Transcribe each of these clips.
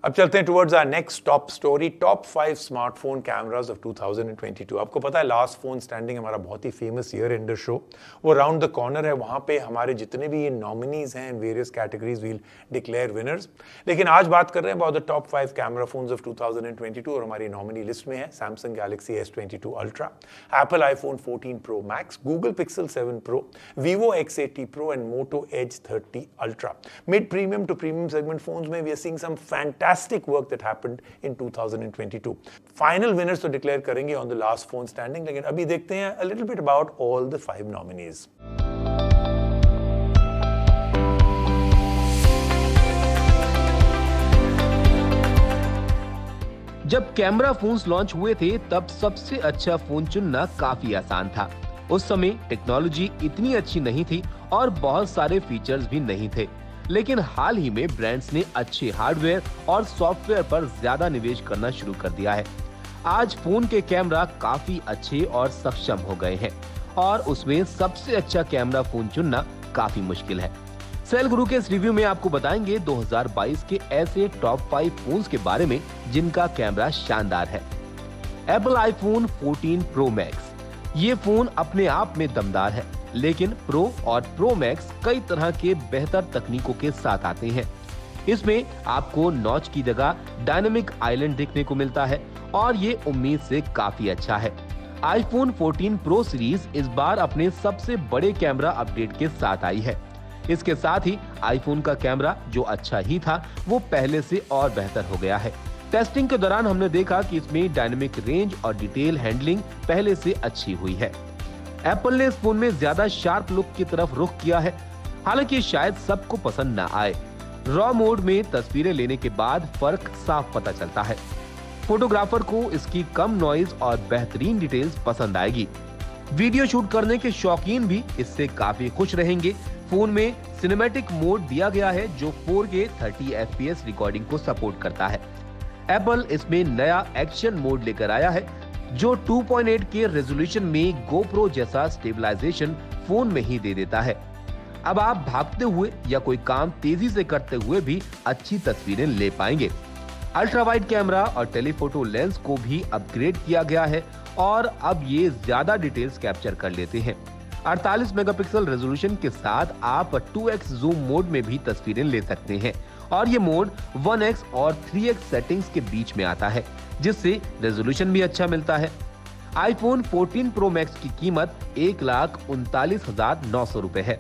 अब चलते हैं towards our next top story, top 5 smartphone cameras of 2022। आपको पता है लास्ट फोन स्टैंडिंग हमारा बहुत ही फेमस ईयर एंडर शो वो राउंड द कॉर्नर है। वहां पे हमारे जितने भी ये नॉमिनीज हैं इन various categories will declare winners. लेकिन आज बात कर रहे हैं about the top 5 camera phones of 2022 और हमारी नॉमिनी लिस्ट में है Samsung Galaxy S22 ultra, Apple iPhone 14 Pro Max, Google Pixel 7 Pro, Vivo X80 Pro and Moto Edge 30 Ultra. Mid premium to premium segment phones में we are seeing some fantastic work that happened in 2022। Final winners तो declare करेंगे on the last phone standing, लेकिन अभी देखते हैं a little bit about all the 5 nominees. जब camera phones launch हुए थे तब सबसे अच्छा फोन चुनना काफी आसान था। उस समय टेक्नोलॉजी इतनी अच्छी नहीं थी और बहुत सारे फीचर्स भी नहीं थे, लेकिन हाल ही में ब्रांड्स ने अच्छे हार्डवेयर और सॉफ्टवेयर पर ज्यादा निवेश करना शुरू कर दिया है। आज फोन के कैमरा काफी अच्छे और सक्षम हो गए हैं और उसमें सबसे अच्छा कैमरा फोन चुनना काफी मुश्किल है। सेल गुरु के इस रिव्यू में आपको बताएंगे 2022 के ऐसे टॉप 5 फोन्स के बारे में जिनका कैमरा शानदार है। एप्पल आईफोन 14 प्रो मैक्स, ये फोन अपने आप में दमदार है, लेकिन प्रो और प्रो मैक्स कई तरह के बेहतर तकनीकों के साथ आते हैं। इसमें आपको नॉच की जगह डायनामिक आइलैंड देखने को मिलता है और ये उम्मीद से काफी अच्छा है। आईफोन 14 प्रो सीरीज इस बार अपने सबसे बड़े कैमरा अपडेट के साथ आई है। इसके साथ ही आईफोन का कैमरा जो अच्छा ही था वो पहले से और बेहतर हो गया है। टेस्टिंग के दौरान हमने देखा कि इसमें डायनामिक रेंज और डिटेल हैंडलिंग पहले से अच्छी हुई है। एप्पल ने इस फोन में ज्यादा शार्प लुक की तरफ रुख किया है, हालांकि शायद सबको पसंद ना आए। रॉ मोड में तस्वीरें लेने के बाद फर्क साफ पता चलता है। फोटोग्राफर को इसकी कम नॉइज और बेहतरीन डिटेल्स पसंद आएगी। वीडियो शूट करने के शौकीन भी इससे काफी खुश रहेंगे। फोन में सिनेमैटिक मोड दिया गया है जो 4K 30 FPS रिकॉर्डिंग को सपोर्ट करता है। एप्पल इसमें नया एक्शन मोड लेकर आया है जो 2.8K रेजोल्यूशन में GoPro जैसा स्टेबलाइजेशन फोन में ही दे देता है। अब आप भागते हुए या कोई काम तेजी से करते हुए भी अच्छी तस्वीरें ले पाएंगे। अल्ट्रा वाइड कैमरा और टेलीफोटो लेंस को भी अपग्रेड किया गया है और अब ये ज्यादा डिटेल्स कैप्चर कर लेते हैं। 48 मेगापिक्सल रेजोल्यूशन के साथ आप 2x जूम मोड में भी तस्वीरें ले सकते हैं और ये मोड 1x और 3x सेटिंग्स के बीच में आता है, जिससे रेजोल्यूशन भी अच्छा मिलता है। आईफोन 14 प्रो मैक्स की कीमत 1,39,900 रुपए है।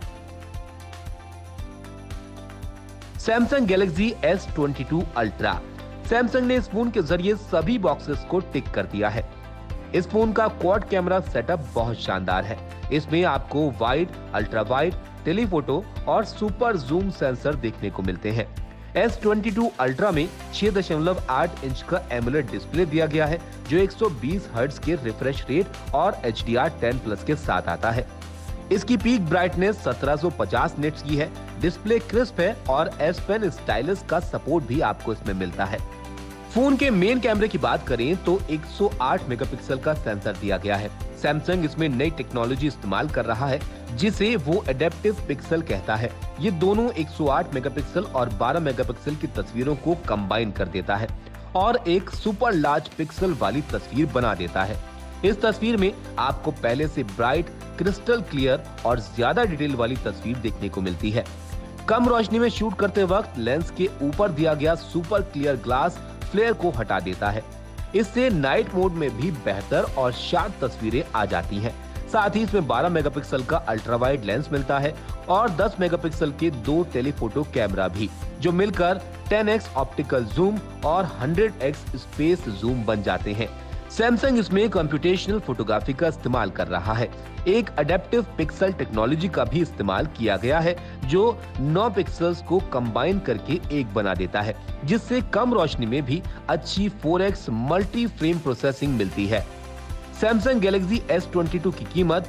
Samsung Galaxy S22 ultra, Samsung ने इस फोन के जरिए सभी बॉक्सेस को टिक कर दिया है। इस फोन का क्वाड कैमरा सेटअप बहुत शानदार है। इसमें आपको वाइड, अल्ट्रा वाइड, टेलीफोटो और सुपर जूम सेंसर देखने को मिलते हैं। S22 अल्ट्रा में 6.8 इंच का एमोलेड डिस्प्ले दिया गया है जो 120 हर्ट्ज के रिफ्रेश रेट और HDR10+ के साथ आता है। इसकी पीक ब्राइटनेस 1750 निट्स की है। डिस्प्ले क्रिस्प है और S Pen स्टाइलस का सपोर्ट भी आपको इसमें मिलता है। फोन के मेन कैमरे की बात करें तो 108 मेगापिक्सल का सेंसर दिया गया है। सैमसंग इसमें नई टेक्नोलॉजी इस्तेमाल कर रहा है जिसे वो एडेप्टिव पिक्सल कहता है। ये दोनों 108 मेगापिक्सल और 12 मेगापिक्सल की तस्वीरों को कंबाइन कर देता है और एक सुपर लार्ज पिक्सल वाली तस्वीर बना देता है। इस तस्वीर में आपको पहले से ब्राइट, क्रिस्टल क्लियर और ज्यादा डिटेल वाली तस्वीर देखने को मिलती है। कम रोशनी में शूट करते वक्त लेंस के ऊपर दिया गया सुपर क्लियर ग्लास फ्लेयर को हटा देता है। इससे नाइट मोड में भी बेहतर और शार्प तस्वीरें आ जाती हैं। साथ ही इसमें 12 मेगापिक्सल का अल्ट्रा वाइड लेंस मिलता है और 10 मेगापिक्सल के 2 टेलीफोटो कैमरा भी, जो मिलकर 10x ऑप्टिकल जूम और 100x स्पेस जूम बन जाते हैं। सैमसंग इसमें कंप्यूटेशनल फोटोग्राफी का इस्तेमाल कर रहा है। एक अडेप्टिव पिक्सल टेक्नोलॉजी का भी इस्तेमाल किया गया है जो 9 पिक्सल्स को कंबाइन करके एक बना देता है, जिससे कम रोशनी में भी अच्छी 4x मल्टी फ्रेम प्रोसेसिंग मिलती है। सैमसंग गैलेक्सी S22 की कीमत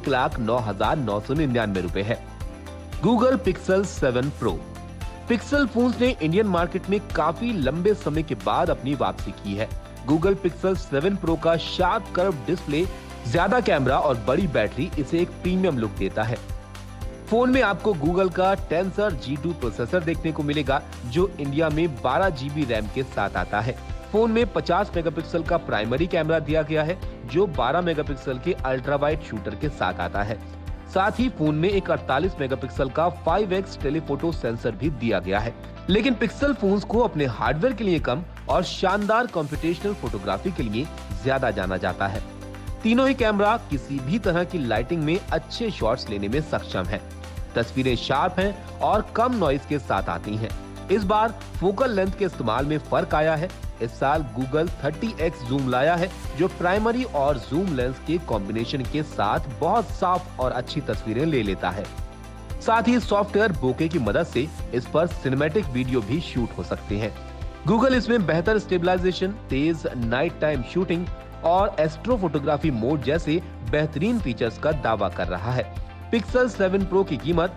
1,09,999 रुपए है। Google Pixel 7 Pro, Pixel phones ने इंडियन मार्केट में काफी लंबे समय के बाद अपनी वापसी की है। गूगल पिक्सल 7 प्रो का शार्प कर्व डिस्प्ले, ज्यादा कैमरा और बड़ी बैटरी इसे एक प्रीमियम लुक देता है। फोन में आपको गूगल का टेंसर G2 प्रोसेसर देखने को मिलेगा, जो इंडिया में 12 GB रैम के साथ आता है। फोन में 50 मेगापिक्सल का प्राइमरी कैमरा दिया गया है, जो 12 मेगापिक्सल के अल्ट्रा वाइड शूटर के साथ आता है। साथ ही फोन में एक 48 मेगापिक्सल का 5x टेलीफोटो सेंसर भी दिया गया है। लेकिन पिक्सल फोन्स को अपने हार्डवेयर के लिए कम और शानदार कंप्यूटेशनल फोटोग्राफी के लिए ज्यादा जाना जाता है। तीनों ही कैमरा किसी भी तरह की लाइटिंग में अच्छे शॉट्स लेने में सक्षम है। तस्वीरें शार्प हैं और कम नॉइज के साथ आती हैं। इस बार फोकल लेंथ के इस्तेमाल में फर्क आया है। इस साल गूगल 30x जूम लाया है, जो प्राइमरी और जूम लेंस के कॉम्बिनेशन के साथ बहुत साफ और अच्छी तस्वीरें ले लेता है। साथ ही सॉफ्टवेयर बोके की मदद से इस पर सिनेमैटिक वीडियो भी शूट हो सकते हैं। गूगल इसमें बेहतर स्टेबलाइजेशन, तेज नाइट टाइम शूटिंग और एस्ट्रो फोटोग्राफी मोड जैसे बेहतरीन फीचर्स का दावा कर रहा है। पिक्सल 7 प्रो की कीमत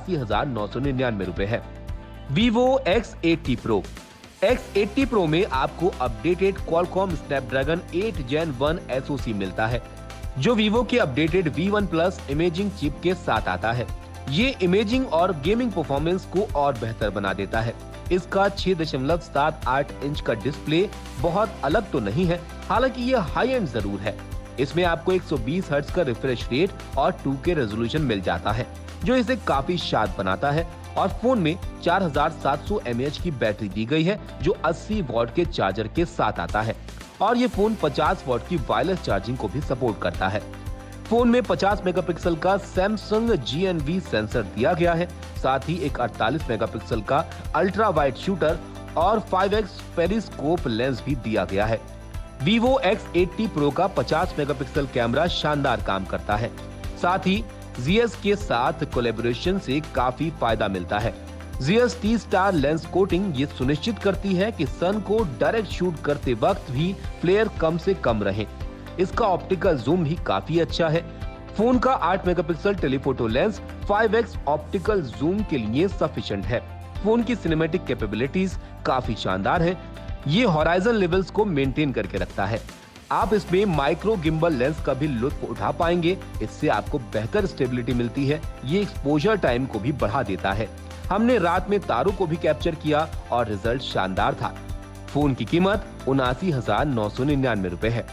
84,999 रुपए है। Vivo X80 Pro X80 Pro में आपको updated Qualcomm Snapdragon 8 Gen 1 SoC मिलता है, जो Vivo के updated V1 Plus imaging chip के साथ आता है। ये इमेजिंग और गेमिंग परफॉर्मेंस को और बेहतर बना देता है। इसका 6.78 इंच का डिस्प्ले बहुत अलग तो नहीं है, हालांकि ये हाई एंड जरूर है। इसमें आपको 120 हर्ट्ज का रिफ्रेश रेट और 2K रेजोल्यूशन मिल जाता है, जो इसे काफी शार्प बनाता है। और फोन में 4700 mAh की बैटरी दी गई है, जो 80 वॉट के चार्जर के साथ आता है। और ये फोन 50 वॉट की वायरलेस चार्जिंग को भी सपोर्ट करता है। फोन में 50 मेगापिक्सल का सैमसंग GNV सेंसर दिया गया है। साथ ही एक 48 मेगापिक्सल का अल्ट्रा वाइड शूटर और 5x पेरिस्कोप लेंस भी दिया गया है। Vivo X80 Pro का 50 मेगापिक्सल कैमरा शानदार काम करता है। साथ ही ZS के साथ कोलैबोरेशन से काफी फायदा मिलता है। ZS T-Star लेंस कोटिंग ये सुनिश्चित करती है कि सन को डायरेक्ट शूट करते वक्त भी फ्लेयर कम से कम रहे। इसका ऑप्टिकल जूम भी काफी अच्छा है। फोन का 8 megapixel telephoto lens 5x optical zoom के लिए सफिशिएंट है। फोन की सिनेमैटिक कैपेबिलिटीज काफी शानदार है। ये हॉराइजन लेवल्स को मेंटेन करके रखता है। आप इसमें माइक्रो गिम्बल लेंस का भी लुत्फ उठा पाएंगे। इससे आपको बेहतर स्टेबिलिटी मिलती है। ये एक्सपोजर टाइम को भी बढ़ा देता है। हमने रात में तारों को भी कैप्चर किया और रिजल्ट शानदार था। फोन की कीमत 79,999 रुपए है।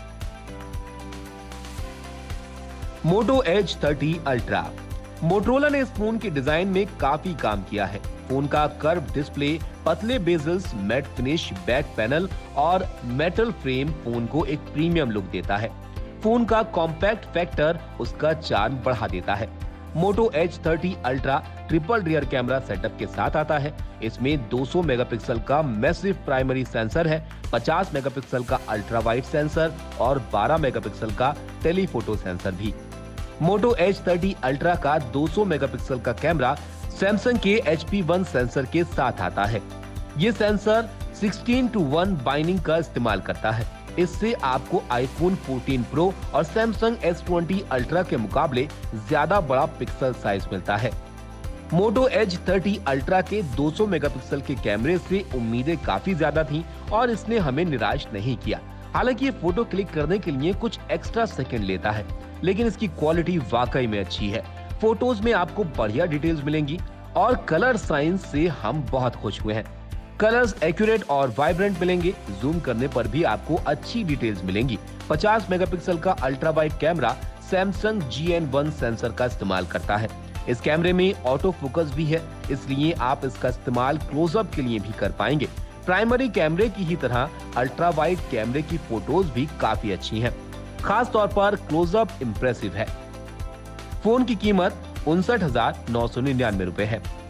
Moto Edge 30 ultra. मोटरोला ने इस फोन के डिजाइन में काफी काम किया है। फोन का कर्व डिस्प्ले, पतले bezels, matte finish, back panel और मेटल फ्रेम फोन को एक प्रीमियम लुक देता है। फोन का कॉम्पैक्ट फैक्टर उसका चार्म बढ़ा देता है। Moto Edge 30 Ultra triple rear camera setup के साथ आता है। इसमें 200 मेगापिक्सल का मैसिव प्राइमरी सेंसर है, 50 मेगापिक्सल का अल्ट्रा वाइड सेंसर और 12 मेगापिक्सल का टेलीफोटो सेंसर भी। मोटो एज 30 अल्ट्रा का 200 मेगापिक्सल का कैमरा सैमसंग के HP1 सेंसर के साथ आता है। ये सेंसर 16:1 बाइंडिंग का इस्तेमाल करता है। इससे आपको iPhone 14 Pro और Samsung S20 Ultra के मुकाबले ज्यादा बड़ा पिक्सल साइज मिलता है। मोटो एज 30 अल्ट्रा के 200 मेगापिक्सल के कैमरे से उम्मीदें काफी ज्यादा थीं और इसने हमें निराश नहीं किया। हालांकि ये फोटो क्लिक करने के लिए कुछ एक्स्ट्रा सेकंड लेता है, लेकिन इसकी क्वालिटी वाकई में अच्छी है। फोटोज में आपको बढ़िया डिटेल्स मिलेंगी और कलर साइंस से हम बहुत खुश हुए हैं। कलर्स एक्यूरेट और वाइब्रेंट मिलेंगे। जूम करने पर भी आपको अच्छी डिटेल्स मिलेंगी। 50 मेगापिक्सल का ultra wide camera Samsung GN1 sensor का इस्तेमाल करता है। इस कैमरे में ऑटो फोकस भी है, इसलिए आप इसका इस्तेमाल क्लोजअप के लिए भी कर पाएंगे। प्राइमरी कैमरे की ही तरह अल्ट्रा वाइड कैमरे की फोटोज भी काफी अच्छी हैं। खास तौर पर क्लोजअप इम्प्रेसिव है। फोन की कीमत 59,999 रुपए है।